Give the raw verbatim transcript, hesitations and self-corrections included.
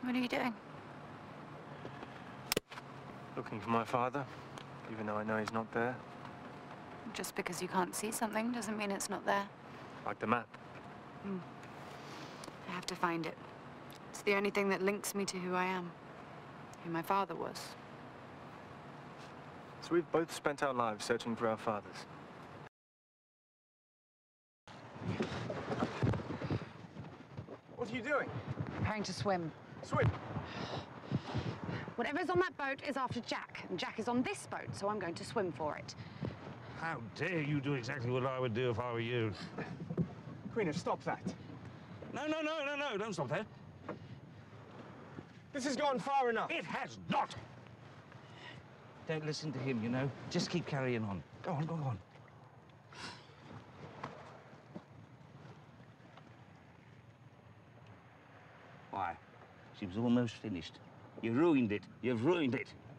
What are you doing? Looking for my father, even though I know he's not there. Just because you can't see something doesn't mean it's not there. Like the map. Mm. I have to find it. It's the only thing that links me to who I am, who my father was. So we've both spent our lives searching for our fathers. What are you doing? Preparing to swim. Swim? Whatever's on that boat is after Jack, and Jack is on this boat, so I'm going to swim for it. How dare you do exactly what I would do if I were you? Quina, stop that. No, no, no, no, no, don't stop there. This has gone far enough. It has not. Don't listen to him, you know. Just keep carrying on. Go on, go on. Why? She was almost finished. You ruined it. You've ruined it.